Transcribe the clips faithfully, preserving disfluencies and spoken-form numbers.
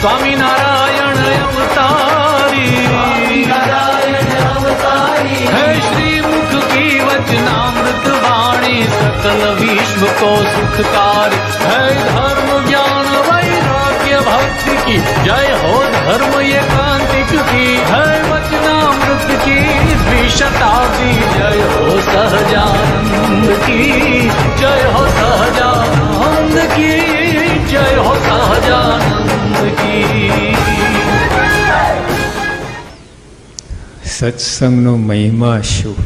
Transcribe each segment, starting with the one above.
स्वामीनारायण अवतारी है श्रीमुख की वचनामृत वाणी सकल विश्व को सुखकारी है धर्म ज्ञान वैराग्य भक्ति की जय हो धर्म एकांतिक की है वचनामृत की द्विशताब्दी जय हो सहजानंद की जय हो सहजानंद की जय हो सहजानंद की। સત્સંગનો મહિમા શું?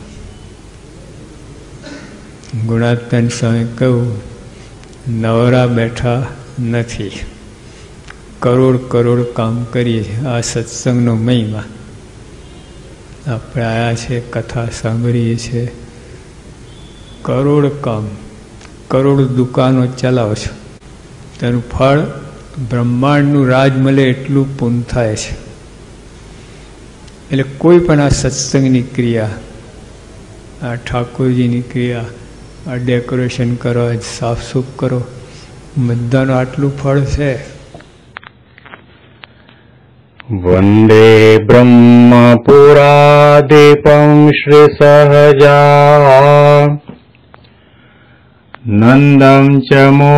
ગુણાત્મન સ્વામી કહ્યું, નવરા બેઠા નથી, કરોડ કરોડ કામ કરીએ છીએ. આ સત્સંગનો મહિમા. આપણે આવ્યા છે, કથા સાંભળીએ છીએ, કરોડ કામ, કરોડ દુકાનો ચલાવો છો, તેનું ફળ બ્રહ્માંડનું રાજ મળે એટલું પૂર્ણ થાય છે. એટલે કોઈ પણ આ સત્સંગની ક્રિયા, આ ઠાકોરજીની ક્રિયા, આ ડેકોરેશન કરો, સાફસૂફ કરો, બધાનું આટલું ફળ છે. વંદે બ્રહ્મપુરાદીપં શ્રી સહજા નંદં ચ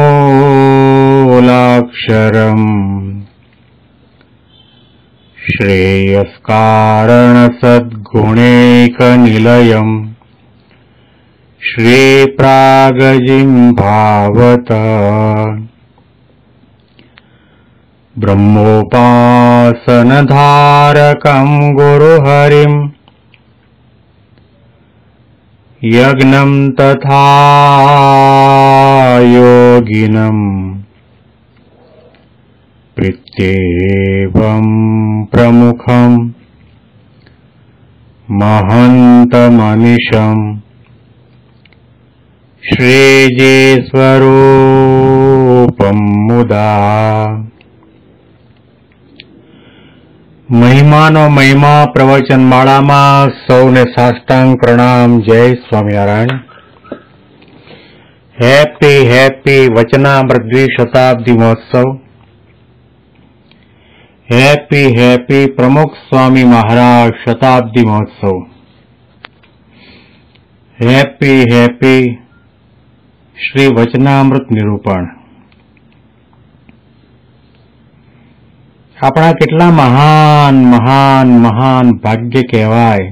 મૂલાક્ષરમ શ્રેયસ્કારણ સદ્ગુણૈકનિલયં શ્રીપ્રાગજીં ભાવત બ્રહ્મોપાસનધારકં ગુરુહરિં યજ્ઞં તથા યોગિનં પ્રીત્યેવં પ્રમુખં મહંતમનિશં શ્રીજી સ્વરૂપં મુદા. મહિમાનો મહિમા પ્રવચન માળામાં સૌને સાષ્ટાંગ પ્રણામ. જય સ્વામિનારાયણ. હેપી હેપી વચનામૃત દ્વિશતાબ્દી મહોત્સવ. હેપી હેપી પ્રમુખ સ્વામી મહારાજ શતાબ્દી મહોત્સવ. હેપી હેપી શ્રી વચનામૃત નિરૂપણ. આપણા કેટલા મહાન મહાન મહાન ભાગ્ય કહેવાય,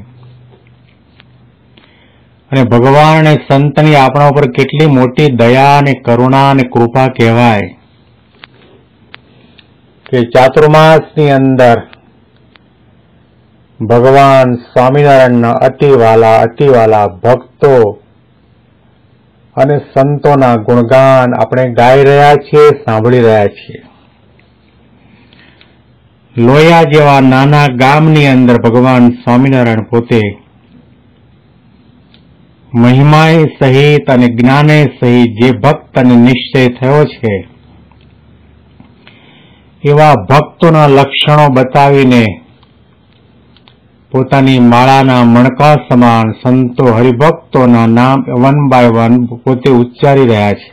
અને ભગવાન અને સંતની આપણા ઉપર કેટલી મોટી દયા અને કરુણા અને કૃપા કહેવાય કે ચાતુર્માસની અંદર ભગવાન સ્વામિનારાયણના અતિવાલા અતિવાલા ભક્તો અને સંતોના ગુણગાન આપણે ગાઈ રહ્યા છીએ, સાંભળી રહ્યા છીએ. લોયા જેવા નાના ગામની અંદર ભગવાન સ્વામિનારાયણ પોતે મહિમાએ સહિત અને જ્ઞાને સહિત જે ભક્ત અને નિશ્ચય થયો છે એવા ભક્તોના લક્ષણો બતાવીને પોતાની માળાના મણકા સમાન સંતો હરિભક્તોના નામ વન બાય વન પોતે ઉચ્ચારી રહ્યા છે.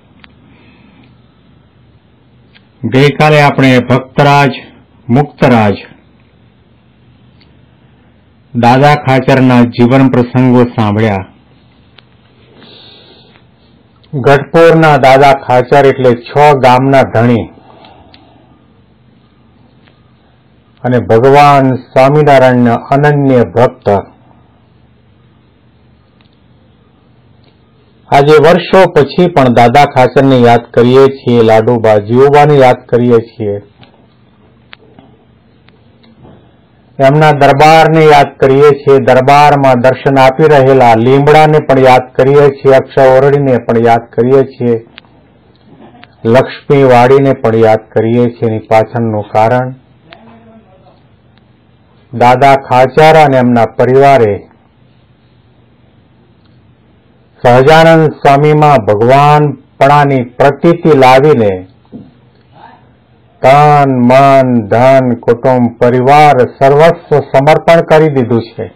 ગઈકાલે આપણે ભક્તરાજ મુક્તરાજ દાદા ખાચરના જીવન પ્રસંગો સાંભળ્યા. ગઢપુરના દાદા ખાચર એટલે છ ગામના ધણી અને ભગવાન સ્વામિનારાયણના અનન્ય ભક્ત. આજે વર્ષો પછી પણ દાદા ખાચરને યાદ કરીએ છીએ, લાડુબા જીવુબાને યાદ કરીએ છીએ, એમના દરબારને યાદ કરીએ છીએ, દરબારમાં દર્શન આપી રહેલા લીમડાને પણ યાદ કરીએ છીએ, અક્ષરવરણીને પણ યાદ કરીએ છીએ, લક્ષ્મીવાડીને પણ યાદ કરીએ છીએ. એની પાછળનું કારણ દાદા ખાચર અને એમના પરિવારે સહજાનંદ સ્વામીમાં ભગવાનપણાની પ્રતીતિ લાવીને તન મન ધન કુટુંબ પરિવાર સર્વસ્વ સમર્પણ કરી દીધું છે.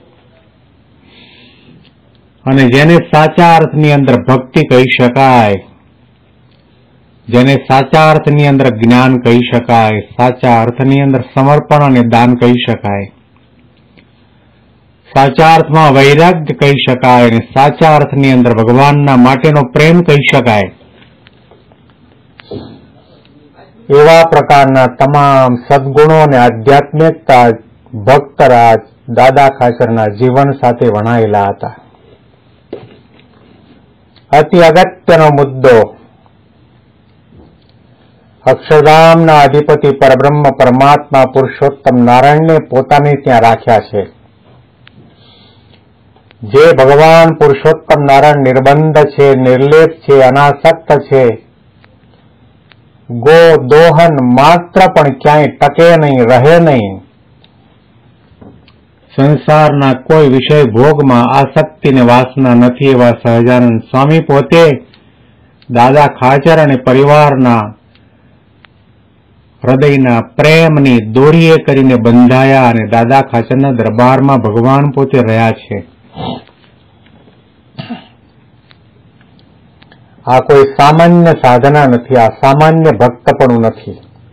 અને જેને સાચા અર્થની અંદર ભક્તિ કહી શકાય જેને સાચા અર્થની અંદર જ્ઞાન કહી શકાય, સાચા અર્થની અંદર સમર્પણ અને દાન કહી શકાય, સાચા અર્થમાં વૈરાગ્ય કહી શકાય અને સાચા અર્થની અંદર ભગવાનના માટેનો પ્રેમ કહી શકાય, એવા પ્રકારના તમામ સદગુણો અને આધ્યાત્મિકતા ભક્તરાજ દાદા ખાચરના જીવન સાથે વણાયેલા હતા. અતિ અગત્યનો મુદ્દો અક્ષરધામના અધિપતિ પરબ્રહ્મ પરમાત્મા પુરુષોત્તમ નારાયણને પોતાને ત્યાં રાખ્યા છે. જે ભગવાન પુરુષોત્તમ નારાયણ નિર્બંધ છે, નિર્લેપ છે, અનાસક્ત છે, ગો દોહન માત્ર પણ ક્યાંય ટકે નહીં, રહે નહીં, સંસારના કોઈ વિષય ભોગમાં આસક્તિ ને વાસના નથી, એવા સહજાનંદ સ્વામી પોતે દાદા ખાચર અને પરિવારના હૃદયના પ્રેમની દોરીએ કરીને બંધાયા અને દાદા ખાચરના દરબારમાં ભગવાન પોતે રહ્યા છે. આ કોઈ સામાન્ય સાધના નથી, આ સામાન્ય ભક્તપણું નથી.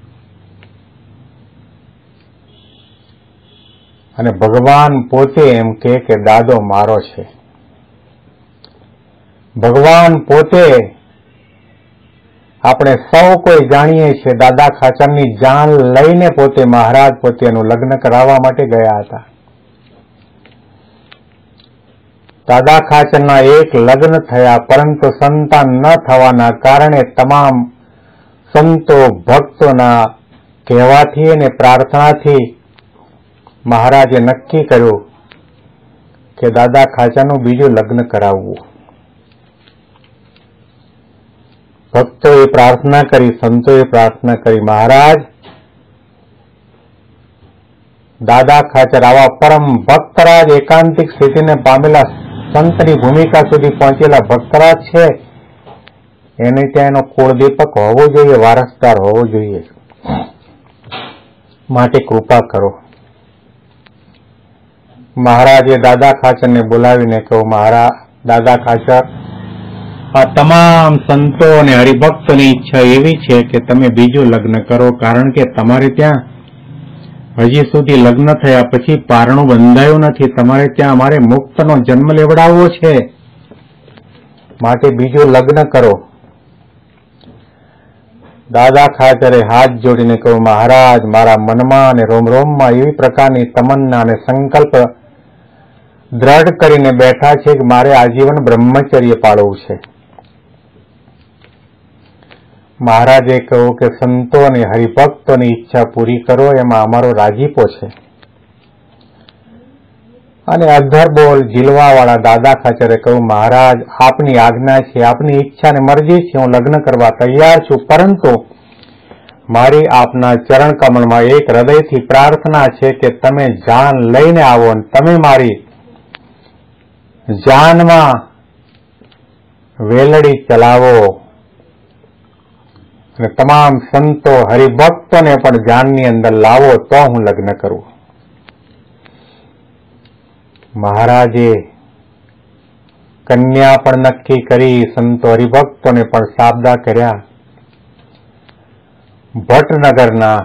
અને ભગવાન પોતે એમ કહે કે દાદો મારો છે. ભગવાન પોતે આપણે સૌ કોઈ જાણીએ છીએ દાદા ખાચરની જાન લઈને પોતે મહારાજ પોતે એનું લગ્ન કરાવવા માટે ગયા હતા. દાદા ખાચરના એક લગ્ન થયા, પરંતુ સંતાન ન થવાના કારણે તમામ સંતો ભક્તોના કહેવાથી અને પ્રાર્થનાથી મહારાજે નક્કી કર્યું કે દાદા ખાચરનું બીજું લગ્ન કરાવવું. ભક્તોએ પ્રાર્થના કરી, સંતોએ પ્રાર્થના કરી, મહારાજ દાદા ખાચર આવા પરમ ભક્તરાજ એકાંતિક સ્થિતિને પામેલા સંતની ભૂમિકા સુધી પહોંચેલા ભક્તરાજ છે, એને ત્યાં એનો કુળદીપક હોવો જોઈએ, વારસદાર હોવો જોઈએ, માટે કૃપા કરો. મહારાજે દાદા ખાચરને બોલાવીને કહ્યું, મહારાજ દાદા ખાચર, આ તમામ સંતો અને હરિભક્તોની ઈચ્છા એવી છે કે તમે બીજું લગ્ન કરો, કારણ કે તમારે ત્યાં હજી સુધી લગ્ન થયા પછી પારણું બંધાયું નથી. તમારે ત્યાં અમારે મુક્તનો જન્મ લેવડાવવો છે, માટે બીજું લગ્ન કરો. દાદા ખાચરે હાથ જોડીને કહ્યું, મહારાજ મારા મનમાં અને રોમ રોમમાં એવી પ્રકારની તમન્ના અને સંકલ્પ દ્રઢ કરીને બેઠા છે કે મારે આજીવન બ્રહ્મચર્ય પાળવું છે. મહારાજે કહ્યું કે સંતો અને હરિભક્તોની ઈચ્છા પૂરી કરો, એમાં અમારો રાજીપો છે. અને અધર બોલ ઝીલવાવાળા દાદા ખાચરે કહ્યું, મહારાજ આપની આજ્ઞા છે, આપની ઈચ્છા અને મરજી છે, હું લગ્ન કરવા તૈયાર છું, પરંતુ મારી આપના ચરણ કમળમાં એક હૃદયથી પ્રાર્થના છે કે તમે જાન લઈને આવો અને તમે મારી જાનમાં વેલડી ચલાવો અને તમામ સંતો હરિભક્તોને પણ જાનની અંદર લાવો, તો હું લગ્ન કરું. મહારાજે કન્યા પણ નક્કી કરી, સંતો હરિભક્તોને પણ સાબદા કર્યા. ભટ્ટનગરના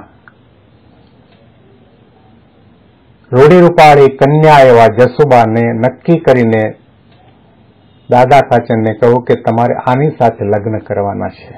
રૂઢિરૂપાળી કન્યા એવા જસુબાને નક્કી કરીને દાદા ખાચરને કહ્યું કે તમારે આની સાથે લગ્ન કરવાના છે.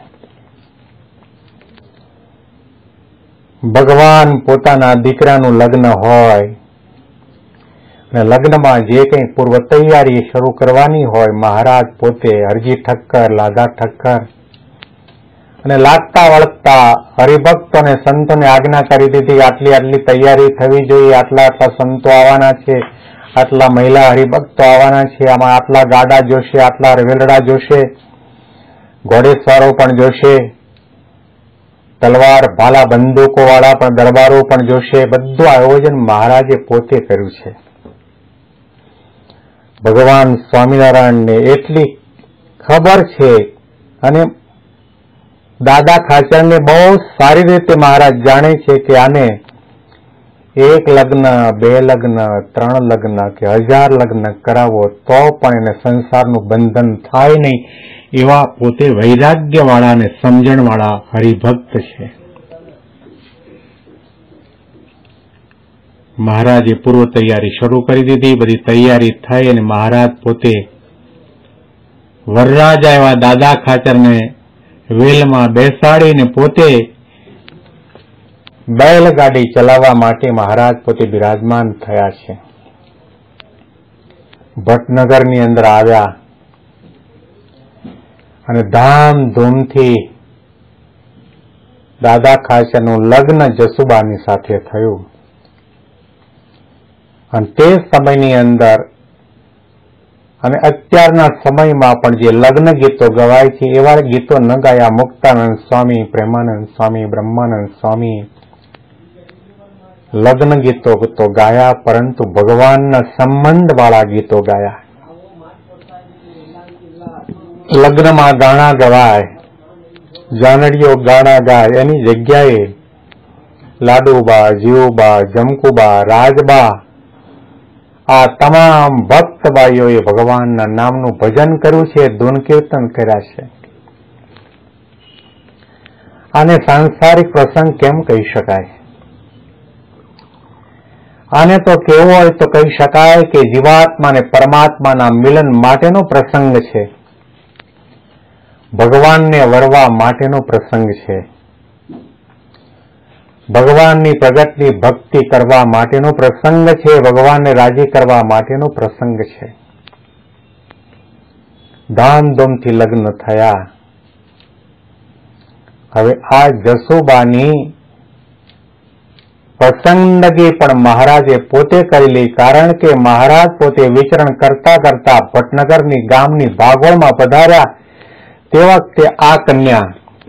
ભગવાન પોતાના દીકરાનું લગ્ન હોય અને લગ્નમાં જે કંઈ પૂર્વ તૈયારી શરૂ કરવાની હોય, મહારાજ પોતે હરજી ઠક્કર, લાદા ઠક્કર અને લાગતા વળગતા હરિભક્તો અને સંતોને આજ્ઞા કરી દીધી, આટલી આટલી તૈયારી થવી જોઈએ, આટલા આટલા સંતો આવવાના છે, આટલા મહિલા હરિભક્તો આવવાના છે, આમાં આટલા ગાડા જોશે, આટલા વેલડા જોશે, ઘોડેસવારો પણ જોશે, તલવાર ભાલા બંદૂકો વાળા પણ દરબારો પણ જોશે. બધું આયોજન મહારાજે પોતે કર્યું છે. ભગવાન સ્વામિનારાયણને એટલી ખબર છે અને દાદા ખાચરને બહુ સારી રીતે મહારાજ જાણે છે કે આને એક લગ્ન, બે લગ્ન, ત્રણ લગ્ન કે હજાર લગ્ન કરાવો તો પણ એને સંસારનું બંધન થાય નહીં, એવા પોતે વૈરાગ્યવાળા અને સમજણવાળા હરિભક્ત છે. મહારાજે પૂર્વ તૈયારી શરૂ કરી દીધી. બધી તૈયારી થઈ અને મહારાજ પોતે વરરાજા એવા દાદા ખાચરને વેલમાં બેસાડીને પોતે બેલગાડી ચલાવવા માટે મહારાજ પોતે બિરાજમાન થયા છે. ભટનગરની અંદર આવ્યા અને ધામધૂમથી દાદા ખાચરનું લગ્ન જસુબાની સાથે થયું. અને તે સમયની અંદર અને અત્યારના સમયમાં પણ જે લગ્ન ગીતો ગવાય છે એવા ગીતો ન ગાયા મુક્તાનંદ સ્વામી, પ્રેમાનંદ સ્વામી, બ્રહ્માનંદ સ્વામી. લગ્ન ગીતો તો ગાયા, પરંતુ ભગવાનના સંબંધ વાળા ગીતો ગાયા. લગ્નમાં ગાણા ગવાય, જાનડીઓ ગાણા ગાય, એની જગ્યાએ લાડુબા, જીવુબા, જમકુબા, રાજબા આ તમામ ભક્ત ભાઈઓએ ભગવાનના નામનું ભજન કર્યું છે, ધૂન કીર્તન કર્યા છે. આને સાંસારિક પ્રસંગ કેમ કહી શકાય? આને તો કેવો હોય તો કહી શકાય કે જીવાત્મા અને પરમાત્માના મિલન માટેનો પ્રસંગ છે, ભગવાનને વરવા માટેનો પ્રસંગ છે, ભગવાનની પ્રગટની ભક્તિ કરવા માટેનો પ્રસંગ છે, ભગવાનને રાજી કરવા માટેનો પ્રસંગ છે. ધામધૂમથી લગ્ન થયા. હવે આ જસુબાની પસંદગી પણ મહારાજે પોતે કરેલી, કારણ કે મહારાજ પોતે વિચરણ કરતા કરતા ભટનગરની ગામની ભાગોળમાં પધાર્યા. તે વખતે આ કન્યા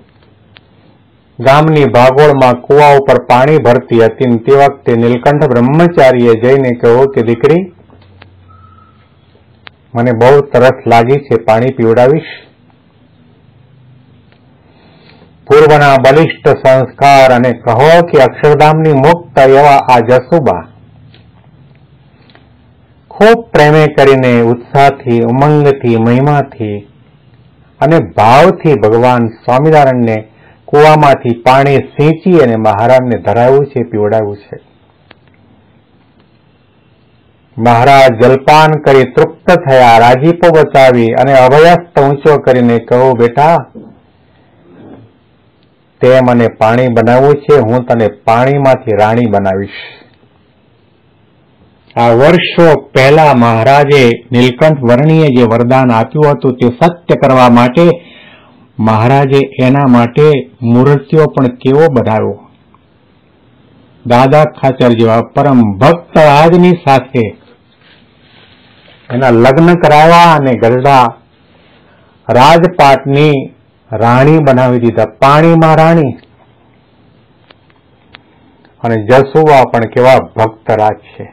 ગામની ભાગોળમાં કુવા ઉપર પાણી ભરતી હતી. તે વખતે નીલકંઠ બ્રહ્મચારીએ જઈને કહ્યું કે દીકરી, મને બહુ તરસ લાગી છે, પાણી પીવડાવીશ? પૂર્વના બલિષ્ઠ સંસ્કાર અને કહો કે અક્ષરધામની મુક્ત એવા આ જસુબા ખૂબ પ્રેમે કરીને, ઉત્સાહથી, ઉમંગથી, મહિમાથી અને ભાવથી ભગવાન સ્વામિનારાયણને કુવામાંથી પાણી સિંચી અને મહારાજને ધરાવ્યું છે, પીવડાવ્યું છે. મહારાજ જલપાન કરી તૃપ્ત થયા, રાજીપો બતાવી અને અભયસ્ત ઊંચો કરીને કહ્યું, બેટા, તે મને પાણી બનાવવું છે, હું તને પાણીમાંથી રાણી બનાવીશ. આ વર્ષો પહેલા મહારાજે નીલકંઠ વર્ણીએ જે વરદાન આપ્યું હતું તે સત્ય કરવા માટે મહારાજે એના માટે મૂર્તિઓ પણ કેવો બનાવ્યો. દાદા ખાચર જેવા પરમ ભક્ત રાજની સાથે એના લગ્ન કરાવ્યા અને ગરડા રાજપાટની રાણી બનાવી દીધા, પાણીમાં રાણી. અને જસુબા પણ કેવા ભક્તરાજ છે.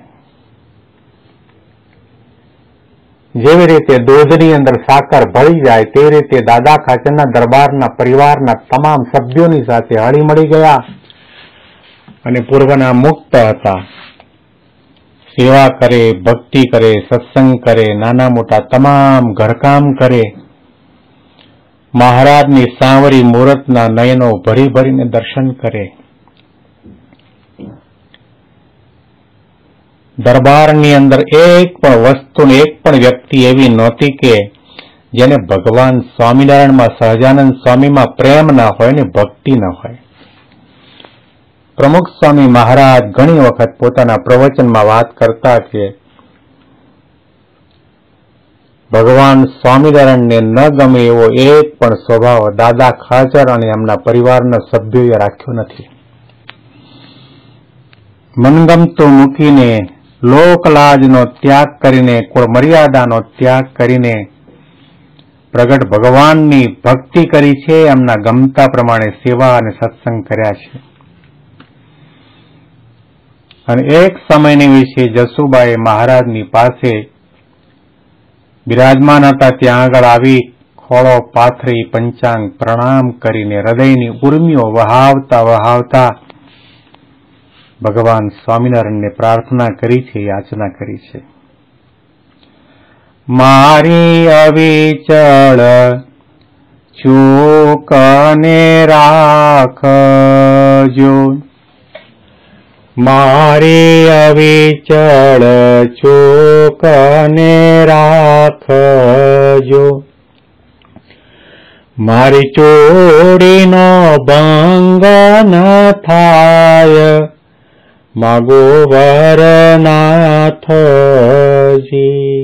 જેવી રીતે દૂધની અંદર સાકર ભળી જાય તેવી રીતે દાદા ખાચરના દરબારના પરિવારના તમામ સભ્યોની સાથે હળી મળી ગયા અને પૂર્વના મુક્ત હતા. સેવા કરે, ભક્તિ કરે, સત્સંગ કરે, નાના મોટા તમામ ઘરકામ કરે. મહારાજની સાંવરી મુહૂર્તના નયનો ભરી ભરીને દર્શન કરે. દરબારની અંદર એક પણ વસ્તુ, એક પણ વ્યક્તિ એવી નહોતી કે જેને ભગવાન સ્વામિનારાયણમાં, સહજાનંદ સ્વામીમાં પ્રેમ ના હોય ને ભક્તિ ન હોય. પ્રમુખ સ્વામી મહારાજ ઘણી વખત પોતાના પ્રવચનમાં વાત કરતા કે ભગવાન સ્વામિનારાયણને ન ગમે એવો એક પણ સ્વભાવ દાદા ખાચર અને એમના પરિવારના સભ્યોએ રાખ્યો નથી. મનગમતું મૂકીને, લોકલાજનો ત્યાગ કરીને, કુળ મર્યાદાનો ત્યાગ કરીને પ્રગટ ભગવાનની ભક્તિ કરી છે. એમના ગમતા પ્રમાણે સેવા અને સત્સંગ કર્યા છે. અને એક સમયની વિશે જસુબાએ મહારાજની પાસે બિરાજમાન હતા, ત્યાં આગળ આવી ખોળો પાથરી પંચાંગ પ્રણામ કરીને હૃદયની ઉર્મિઓ વહાવતા વહાવતા ભગવાન સ્વામિનારાયણને પ્રાર્થના કરી છે, યાચના કરી છે. મારી અવિચળ ચૂકને રાખજો, મારી અવિચળ ચૂકને રાખજો, મારી ચોરીનો ભંગ ન થાય, માગો વરનાથજી.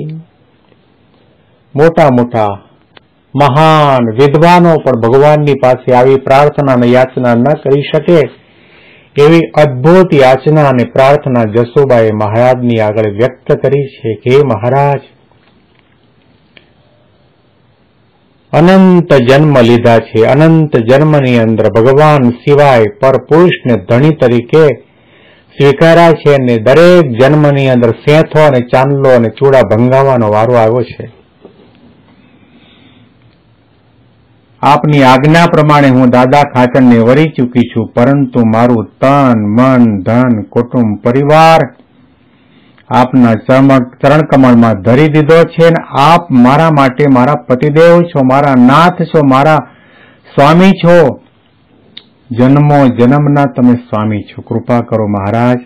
મોટા મોટા મહાન વિદ્વાનો પણ ભગવાનની પાસે આવી પ્રાર્થના અને યાચના ન કરી શકે એવી અદ્ભુત યાચના અને પ્રાર્થના જસોબાએ મહારાજની આગળ વ્યક્ત કરી છે કે હે મહારાજ, અનંત જન્મ લીધા છે, અનંત જન્મની અંદર ભગવાન સિવાય પર પુરુષને ધણી તરીકે સ્વીકાર્યા છે અને દરેક જન્મની અંદર સેંથો અને ચાંદલો અને ચૂડા ભંગાવાનો વારો આવ્યો છે. આપની આજ્ઞા પ્રમાણે હું દાદા ખાચરને વરી ચૂકી છું, પરંતુ મારું તન મન ધન કુટુંબ પરિવાર આપના ચરણ કમળમાં ધરી દીધો છે અને આપ મારા માટે મારા પતિદેવ છો, મારા નાથ છો, મારા સ્વામી છો, જન્મો જન્મના તમે સ્વામી છો. કૃપા કરો મહારાજ,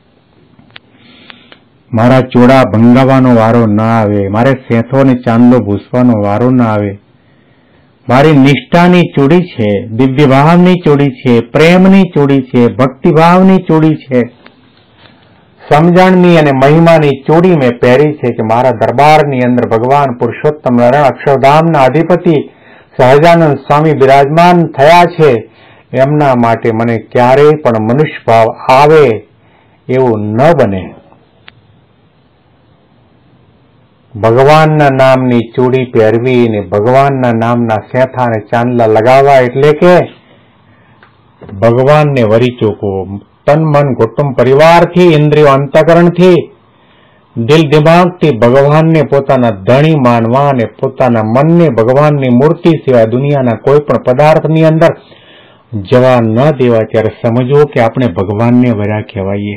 મારા ચોડા ભંગાવાનો વારો ના આવે, મારે સેંથો અને ચાંદલો ભૂસવાનો વારો ના આવે. મારી નિષ્ઠાની ચૂડી છે, દિવ્ય ભાવની ચૂડી છે, પ્રેમની ચૂડી છે, ભક્તિભાવની ચૂડી છે, સમજણની અને મહિમાની ચૂડી મેં પહેરી છે કે મારા દરબારની અંદર ભગવાન પુરુષોત્તમ નારાયણ અક્ષરધામના અધિપતિ સહજાનંદ સ્વામી બિરાજમાન થયા છે. એમના માટે મને ક્યારેય પણ મનુષ્ય ભાવ આવે એવું ન બને. ભગવાનના નામની ચૂડી પહેરવી ને ભગવાનના નામના સેંથા અને ચાંદલા લગાવવા એટલે કે ભગવાનને વરી ચૂકવો. તન મન કુટુંબ પરિવારથી, ઇન્દ્રિયો અંતઃકરણથી, દિલ દિમાગથી ભગવાનને પોતાના ધણી માનવા અને પોતાના મનને ભગવાનની મૂર્તિ સિવાય દુનિયાના કોઈ પણ પદાર્થની અંદર જવા ન દેવા. ત્યારે સમજવો કે આપણે ભગવાનને વર્યા કહેવાઈએ.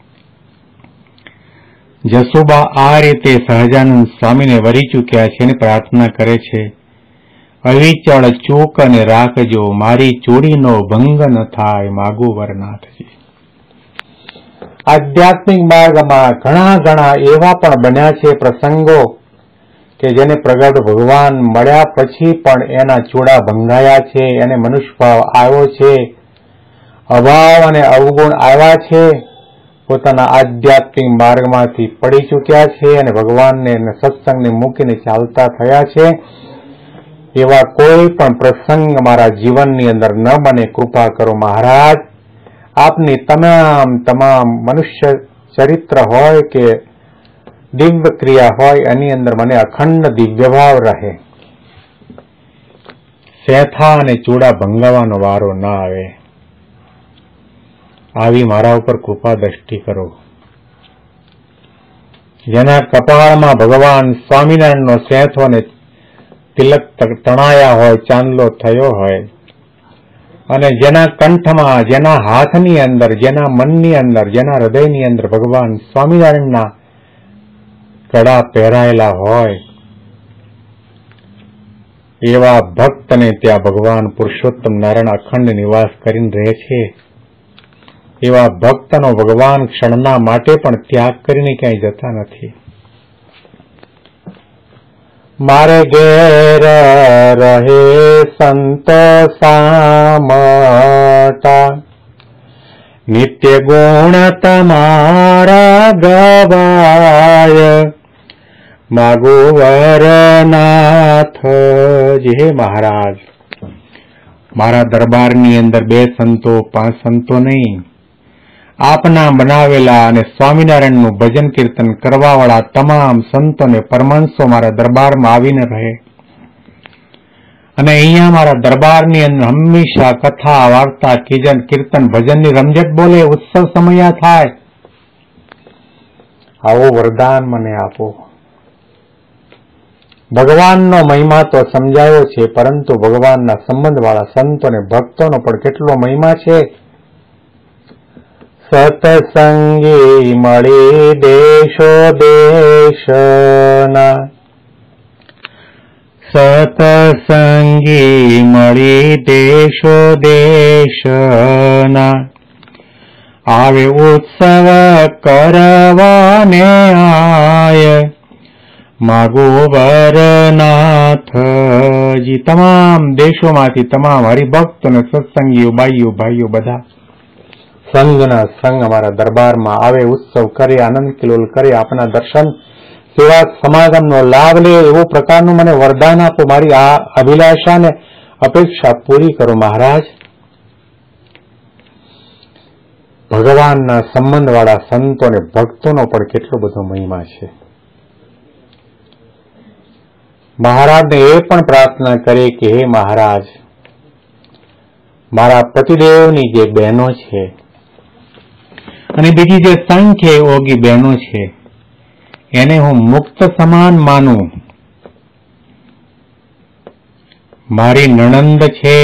જસોબા આ રીતે સહજાનંદ સ્વામીને વરી ચૂક્યા છે અને પ્રાર્થના કરે છે, અવિચળ ચૂક અને રાખજો, મારી ચોરીનો ભંગ ન થાય, માગો વરનાથજી. આધ્યાત્મિક માર્ગમાં ઘણા ઘણા એવા પણ બન્યા છે પ્રસંગો કે જેને પ્રગટ ભગવાન મળ્યા પછી પણ એના ચોડા ભંગાયા છે, એને મનુષ્ય ભાવ આવ્યો છે, અભાવ અને અવગુણ આવ્યા છે, પોતાના આધ્યાત્મિક માર્ગમાંથી પડી ચૂક્યા છે અને ભગવાનને સત્સંગને મૂકીને ચાલતા થયા છે. એવા કોઈ પણ પ્રસંગ મારા જીવનની અંદર ન બને. કૃપા કરો મહારાજ, આપની તમામ તમામ મનુષ્ય ચરિત્ર હોય કે દિવ્ય ક્રિયા હોય એની અંદર મને અખંડ દિવ્ય ભાવ રહે. સેંથા અને ચૂડા ભંગાવાનો વારો ના આવે. આવી મારા ઉપર કૃપા દ્રષ્ટિ કરો. જેના કપાળમાં ભગવાન સ્વામિનારાયણનો સેંથો અને તિલક તણાયા હોય, ચાંદલો થયો હોય, અને જેના કંઠમાં, જેના હાથની અંદર, જેના મનની અંદર, જેના હૃદયની અંદર ભગવાન સ્વામિનારાયણના કડા પહેરાયેલા હોય, એવા ભક્તને ત્યાં ભગવાન પુરુષોત્તમ નારાયણ અખંડ નિવાસ કરીને રહે છે. એવા ભક્તનો ભગવાન ક્ષણના માટે પણ ત્યાગ કરીને ક્યાંય જતા નથી. મારે ઘેર રહે સંતો સામટા, નિત્ય ગુણ તમારા ગવાય, માગો વરનાથજી. હે મહારાજ, મારા દરબારની અંદર બે સંતો, પાંચ સંતો નહીં, આપના બનાવેલા અને સ્વામિનારાયણનું ભજન કીર્તન કરવાવાળા તમામ સંતો ને પરમાંશો મારા દરબારમાં આવીને રહે અને અહીંયા મારા દરબારની અંદર હંમેશા કથા, વાર્તા, કીજન, કીર્તન, ભજનની રમઝટ બોલે, ઉત્સવ સમયા થાય. આવો વરદાન મને આપો. ભગવાનનો મહિમા તો સમજાયો છે, પરંતુ ભગવાનના સંબંધવાળા સંતો અને ભક્તોનો પણ કેટલો મહિમા છે. સતસંગી મળી દેશો દેશના, સતસંગી મળી દેશો દેશના આવે ઉત્સવ કરવાને આય માગો વરનાથજી. તમામ દેશોમાંથી તમામ હરિભક્તો અને સત્સંગીઓ બાઈઓ ભાઈઓ બધા સંઘના સંઘ અમારા દરબારમાં આવે, ઉત્સવ કરે, આનંદ કિલોલ કરે, આપના દર્શન સેવા સમાગમનો લાભ લે એવું પ્રકારનું મને વરદાન આપો. મારી આ અભિલાષા ને અપેક્ષા પૂરી કરો મહારાજ. ભગવાનના સંબંધવાળા સંતો અને ભક્તોનો પણ કેટલો બધો મહિમા છે. મહારાજને એ પણ પ્રાર્થના કરે કે હે મહારાજ, મારા પતિદેવની જે બહેનો છે અને બીજી જે સંખ્ય ઓગી બહેનો છે એને હું મુક્ત સમાન માનું. મારી નણંદ છે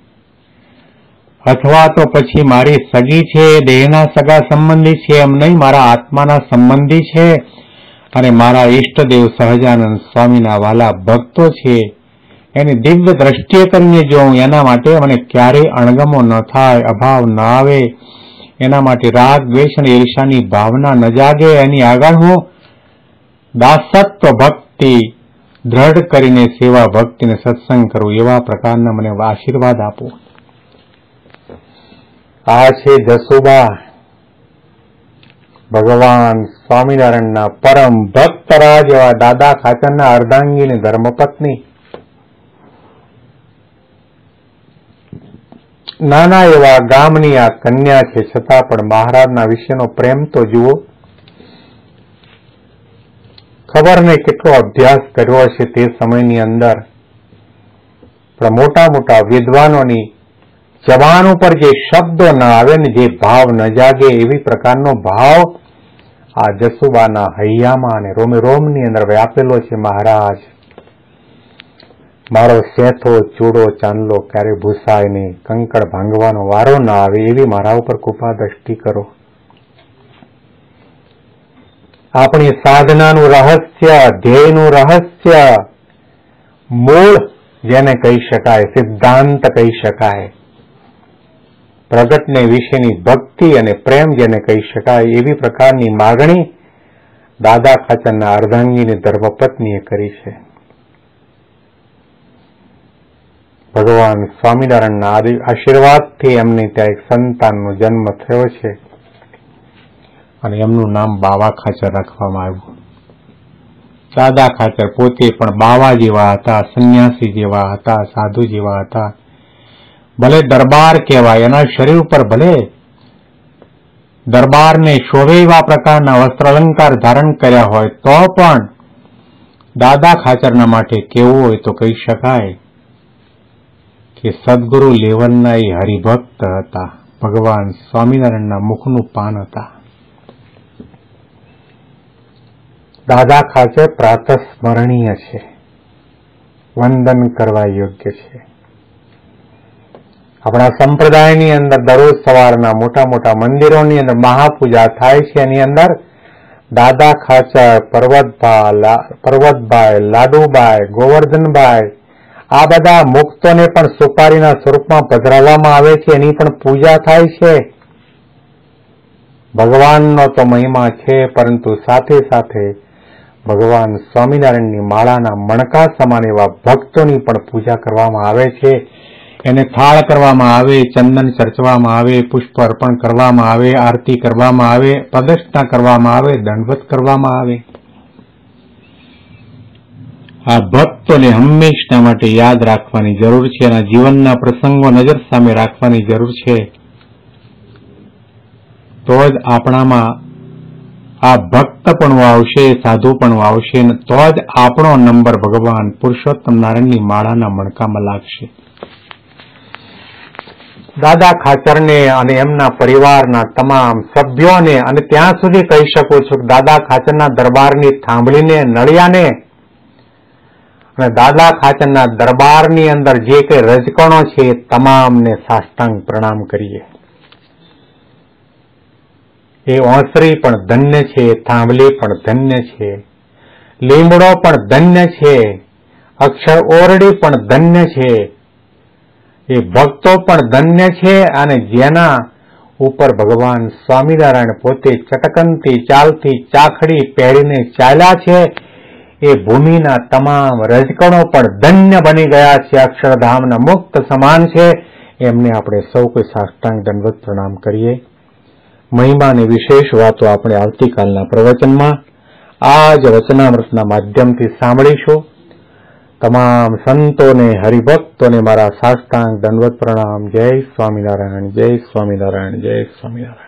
અથવા તો પછી મારી સગી છે, દેહના સગા સંબંધી છે એમ નહીં, મારા આત્માના સંબંધી છે અને મારા ઈષ્ટદેવ સહજાનંદ સ્વામીના વાલા ભક્તો છે. એની દિવ્ય દ્રષ્ટિએ કરીને જોઉં, એના માટે મને ક્યારેય અણગમો ન થાય, અભાવ ન આવે, એના માટે રાગ દ્વેષ અને ઈર્ષાની ભાવના ન જાગે. એની આગળ હું દાસત્વ ભક્તિ દ્રઢ કરીને સેવા ભક્તિને સત્સંગ કરું, એવા પ્રકારના મને આશીર્વાદ આપો. આ છે જસુબા, ભગવાન સ્વામિનારાયણના પરમ ભક્તરાજ એવા દાદા ખાચરના અર્ધાંગીની ધર્મપત્ની. નાના એવા ગામની આ કન્યા છે, છતાં પણ મહારાજના વિશેનો પ્રેમ તો જુઓ. ખબર નહીં કેટલો અભ્યાસ કર્યો હશે તે સમયની અંદર, પણ મોટા મોટા વિદ્વાનોની જબાન ઉપર જે શબ્દો ન આવે ને, જે ભાવ ન જાગે, એવી પ્રકારનો ભાવ આ જસુબાના હૈયામાં અને રોમે રોમની અંદર વ્યાપેલો છે. મહારાજ, મારો શેથો ચૂડો ચાંદલો ક્યારે ભૂસાય નહીં, કંકડ ભાંગવાનો વારો ના આવે એવી મારા ઉપર કૃપા દ્રષ્ટિ કરો. આપણી સાધનાનું રહસ્ય, ધ્યેયનું રહસ્ય, મૂળ જેને કહી શકાય, સિદ્ધાંત કહી શકાય, પ્રગટને વિશેની ભક્તિ અને પ્રેમ જેને કહી શકાય, એવી પ્રકારની માગણી દાદા ખાચરના અર્ધાંગીની ધર્મપત્નીએ કરી છે. ભગવાન સ્વામિનારાયણના આશીર્વાદથી એમને ત્યાં એક સંતાનનો જન્મ થયો છે અને એમનું નામ બાવા ખાચર રાખવામાં આવ્યું. દાદા ખાચર પોતે પણ બાવા જેવા હતા, સંન્યાસી જેવા હતા, સાધુ જેવા હતા. ભલે દરબાર કહેવાય, એના શરીર ઉપર ભલે દરબારને શોભે એવા પ્રકારના વસ્ત્ર અલંકાર ધારણ કર્યા હોય તો પણ દાદા ખાચરના માટે કેવું હોય તો કહી શકાય કે સદગુરુ લેવલના એ હરિભક્ત હતા, ભગવાન સ્વામિનારાયણના મુખનું પાન હતા. દાદા ખાચર પ્રાતસ્મરણીય છે, વંદન કરવા યોગ્ય છે. આપણા સંપ્રદાયની અંદર દરરોજ સવારના મોટા મોટા મંદિરોની અંદર મહાપૂજા થાય છે. એની અંદર દાદા ખાચર, પર્વતભાઈ પર્વતભાઈ લાડુભાઈ, ગોવર્ધનભાઈ, આ બધા મુક્તોને પણ સુપારીના સ્વરૂપમાં પધરાવવામાં આવે છે. એની પણ પૂજા થાય છે. ભગવાનનો તો મહિમા છે, પરંતુ સાથે સાથે ભગવાન સ્વામિનારાયણની માળાના મણકા સમાન એવા ભક્તોની પણ પૂજા કરવામાં આવે છે. એને થાળ કરવામાં આવે, ચંદન ચર્ચવામાં આવે, પુષ્પ અર્પણ કરવામાં આવે, આરતી કરવામાં આવે, પ્રદક્ષિણા કરવામાં આવે, દંડવત કરવામાં આવે. આ ભક્તોને હંમેશના માટે યાદ રાખવાની જરૂર છે. એના જીવનના પ્રસંગો નજર સામે રાખવાની જરૂર છે. તો જ આપણામાં આ ભક્તપણું આવશે, સાધુપણું આવશે, તો જ આપણો નંબર ભગવાન પુરુષોત્તમ નારાયણની માળાના મણકામાં લાગશે. દાદા ખાચરને અને એમના પરિવારના તમામ સભ્યોને, અને ત્યાં સુધી કહી શકું છું કે દાદા ખાચરના દરબારની થાંભલીને, નળિયાને અને દાદા ખાચરના દરબારની અંદર જે કઈ રજકણો છે તમામને સાષ્ટાંગ પ્રણામ કરીએ. એ ઓસરી પણ ધન્ય છે, થાંભલી પણ ધન્ય છે, લીમડો પણ ધન્ય છે, અક્ષર ઓરડી પણ ધન્ય છે, એ ભક્તો પણ ધન્ય છે, અને જેના ઉપર ભગવાન સ્વામિનારાયણ પોતે ચટકનથી ચાલતી ચાખડી પહેરીને ચાલ્યા છે, એ ભૂમિના તમામ રજકણો પણ ધન્ય બની ગયા છે, અક્ષરધામના મુક્ત સમાન છે. એમને આપણે સૌ કોઈ સાષ્ટાંગ દંડવત પ્રણામ કરીએ. મહિમાની વિશેષ વાતો આપણે આવતીકાલના પ્રવચનમાં આ જ વચનામૃતના માધ્યમથી સાંભળીશું. તમામ સંતોને, હરિભક્તોને મારા સાષ્ટાંગ દંડવત પ્રણામ. જય સ્વામિનારાયણ, જય સ્વામિનારાયણ, જય સ્વામિનારાયણ.